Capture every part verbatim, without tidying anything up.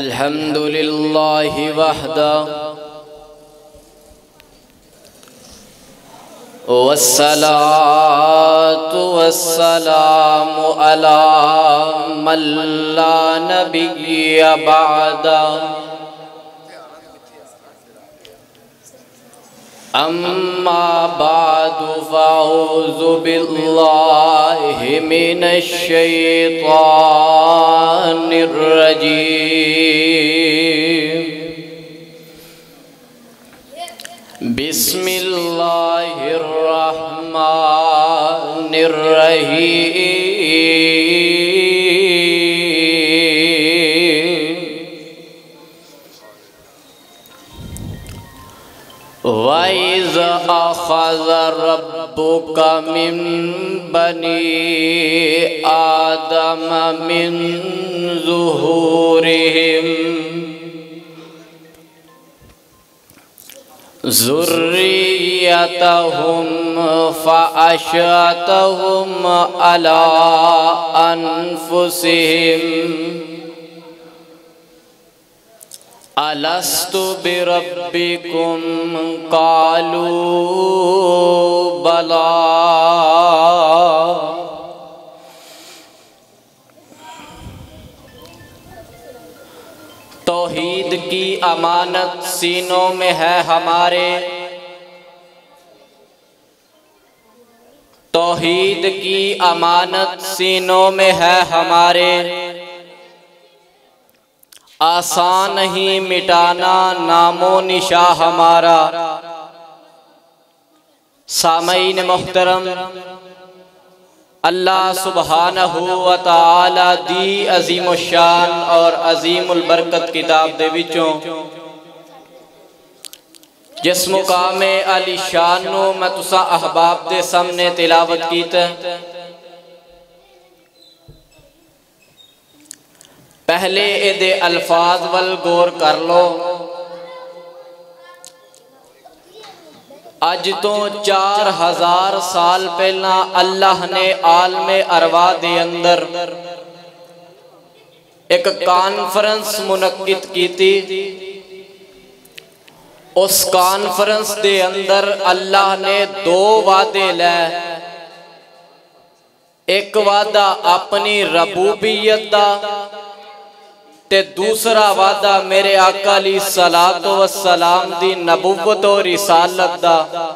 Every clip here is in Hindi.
अल्हम्दुलिल्लाहि वहदा वस्सलातु वस्सलामु अला मन ला नबिय्य बअदा अम्मा बादु फ़अऊज़ु बिल्लाहि मिनश शैतानिर रजीम बिस्मिल्लाहिर रहमानिर रहीम वइज़ अख़ज़ रब्बुका मिन बनी आदम मिन ज़ुहूरिहिम ज़ुर्रियतहुम फ़अशहदहुम अला अनफुसिहिम अलस्तु बिरब्बिकुम क़ालू बला तौहीद की अमानत सीनों में है हमारे, तौहीद की अमानत सीनों में है हमारे, आसान नहीं मिटाना नामो निशा हमारा। सामईन मोहतरम, अल्लाह सुबहानहू व तआला दी अजीम शान और अजीमुल बरकत किताब दे विचों जिस मुकामे अली शान नू मैं तुसा अहबाब दे सामने तिलावत कीता, पहले एदे अल्फाज वल गौर कर लो। अज तो चार हजार साल पहला अल्लाह ने आलमे अरवा दे अंदर एक कॉन्फ्रेंस मुनक्किद की थी। उस कॉन्फ्रेंस दे अंदर अल्लाह ने दो वादे ले, एक वादा अपनी रबूबियत दा ते दूसरा वादा मेरे आका अली सलातो व सलाम दी नबुव्वत और रिसालत दा।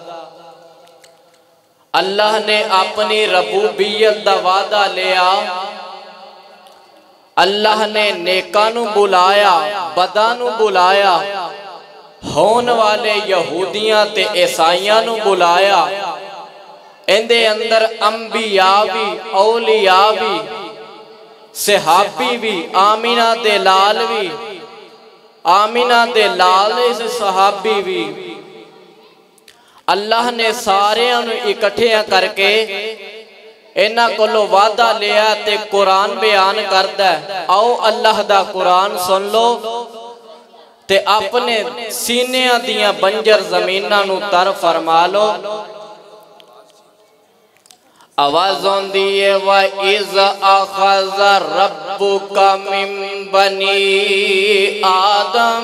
अल्लाह ने अपनी रबूबियत दा वादा लिया, अल्लाह ने नेका नू बुलाया, बदा नू बुलाया, होने वाले यहूदियां ते ईसाइयां नू बुलाया। इंदे अंदर अंबिया भी, औलिया भी, सहाबी भी, आमीना दे लाल भी, आमीना दे लाल इस सहाबी भी। अल्लाह ने सारे इकट्ठे करके इन्हां कोलों वादा लिया ते कुरान बयान करदा है। आओ अल्लाह दा कुरान सुन लो ते अपने सीनियां दियां बंजर ज़मीनां नू तर फरमा लो। आवाज़ आंदी है व इज़ अख़ज़ रब्बुका मिन बनी आदम।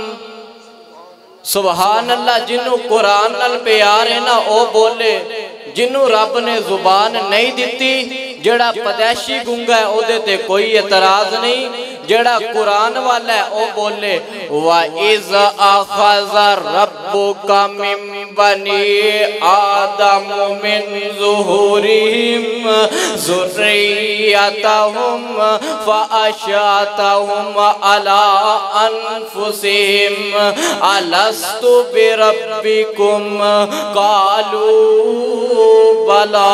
सुभान अल्लाह, जिन्हों कुरान नाल प्यार है ना ओ बोले, जिन्हों रब ने जुबान नहीं दिती, जेड़ा पदैशी गुंगा है ओदे ते कोई एतराज नहीं, जेड़ा कुरान वाला है ओ बोले व इज़ अख़ज़ रब्बुका मिन बनी आदम मिन ज़ुहूरिहिम ज़ुर्रियतहुम फ़अशहदहुम अला अनफुसिहिम अलस्तु बिरब्बिकुम क़ालू बला।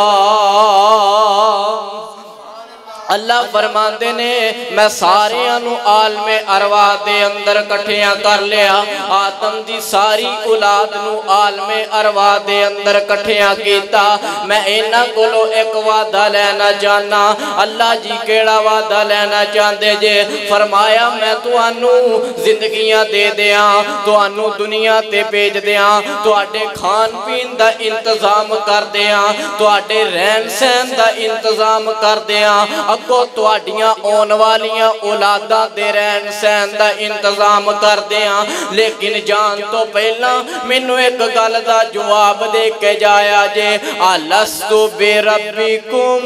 अल्लाह फरमाते ने मैं सारे आलमे अरवा दे अंदर कट्ठियां कर लिया। आदम दी सारी औलाद नू आलमे अरवा दे अंदर कट्ठियां कीता। मैं इन्हां कोलों एक वादा लेना चाहना। अल्लाह जी केड़ा वादा लेना चाहते जे? फरमाया मैं तुहानू जिंदगियां दे दियां, तुहानू दुनिया ते भेज दियां, तुहाडे खान पीन दा इंतजाम कर दियां, तुहाडे रहन सहन दा इंतजाम कर दियां। अगों तुहाडियां आउण वालियां औलादां दे रहन सहन दा इंतजाम करदे हां। लेकिन जान तो पहला मैनू एक गल दा जवाब दे के जाया जे, अलस्तु बिरब्बिकुम,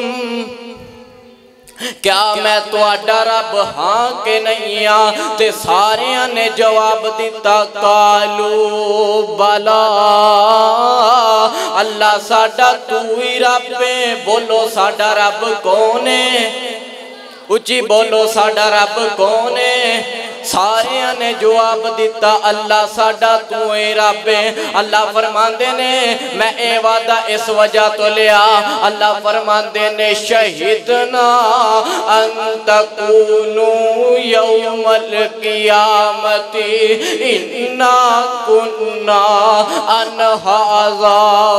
क्या मैं तुहाडा रब हाँ के नहीं हाँ? ते सारियां ने जवाब दिता कालू बला, अल्लाह साडा तू ही रब है। बोलो साडा रब कौन है? उची बोलो साडा रब कौन है? सारियां ने जवाब दिता अल्लाह साडा तू ही रब है। अल्लाह फरमांदे ने मैं ए वादा इस वजह तो लिया, अल्लाह फरमांदे ने शहीदना अन तकूनू यौमल क़ियामती इन्ना कुन्ना अन हाज़ा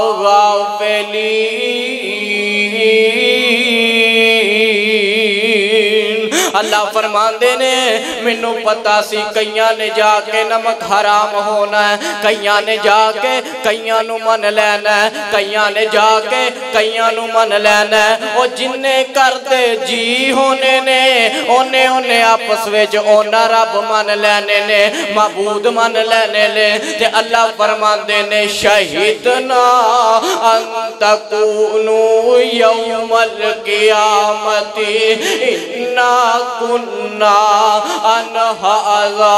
गाफ़िलीन। अल्लाह फरमांदे ने मैनू पता सी कईयां ने जाके नमक हराम होना है, कईयां ने जाके कईयां नू मन लेना है, कईयां ने जाके कईयां नू मन लेना है। और जिन्ने करते जी होने ने ओने ओने आपस विच ओना रब मन लेने ने, मबूद मन लेने ने। ते अल्लाह फरमांदे ने शहीदना अन तकूनू यौमल क़ियामती इन्ना कुन्ना अन हाज़ा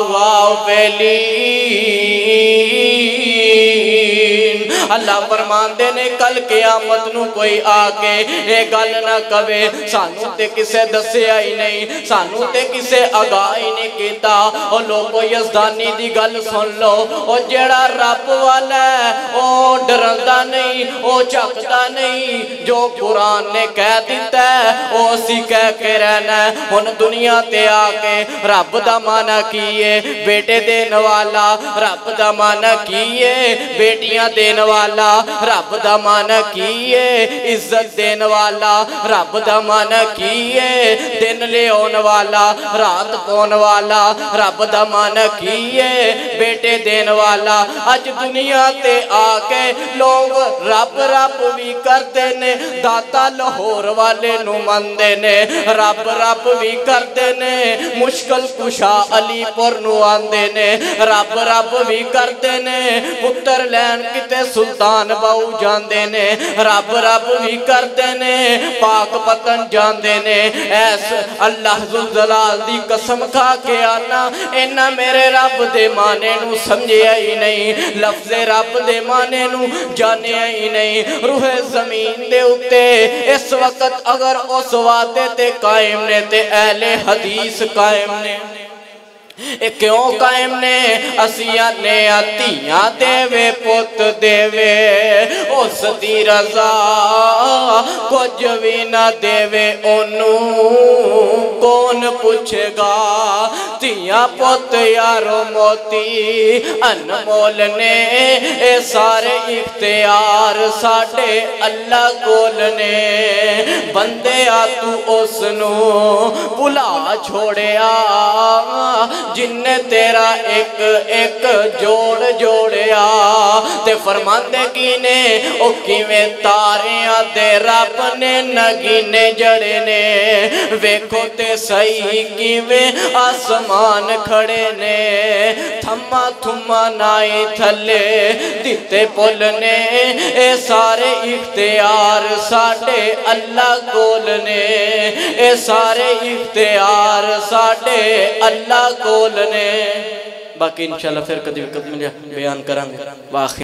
गाफ़िलीन। अल्लाह फरमांदे ने कल क़यामत नू कोई आके ये गल ना कवे सानू ते किसे दस्सिया ही नहीं, सानू ते किसे आगाह ही नहीं कीता। और लोगो यज़दानी दी गल सुन लो, और जेड़ा रब वाला है ओ डरदा नहीं, ओ झकदा नहीं। जो कुरान ने कह दिता है ओ असी कह के रहना है। हुण दुनिया ते आके रब दा माना की है? बेटे देने वाला। रब दा माना की है? बेटियां देने वाला। रब दा माना की है? इज्जत देने वाला। रब दा माना की है? दिन ले आने वाला, रात पाने वाला। रब दा माना की है? बेटे देने वाला। अज दुनिया ते आके लोग रब रब भी करते ने, दाता लाहौर वाले नू मनदे ने। रब रब भी करते ने, मुश्किल कुशा अलीपुर नू आंदे ने। रब रब भी करते ने, पुत्र लैन किते सुल्तान बाऊ जांदे ने। रब रब भी करते ने, पाक पतन जांदे ने। ऐस अल्लाह जुल जलाल दी कसम खा के आना, इन्ना मेरे रब दे माने नू समझिया ही नहीं, लफ्ज़े रब दे माने नू जानिया ही नहीं। रूहे जमीन दे उत्ते इस वक्त अगर उस वादे ते कायम ने ते अहले हदीस कायम ने। ए क्यों कायम ने? असिया ने धीयां देवे पुत देवे, उस दी रज़ा कुछ भी ना देवे ओनू कौन पूछेगा। धीयां पुत यारो मोती अनमोल ने, ए सारे इख्तियार साडे अल्लाह कोल ने। बंदे आ तू उसनू भुला छोड़िया जिन्ने तेरा एक एक जोड़ जोड़िया। ते फरमांदे की ने ओ किवें तारियां दे रब ने नगीने जड़े ने। वेखो ते सही किवें आसमान खड़े ने, थम्मा थुम्मा नाई थले दिते पुल ने। ए सारे इख्तियार साडे अल्लाह कोल ने, ए सारे इख्तियार साडे अल्लाह कोल ने। बाकी इंशाअल्लाह फिर कदी वक्त मिलिया बयान करांगे। वाखिर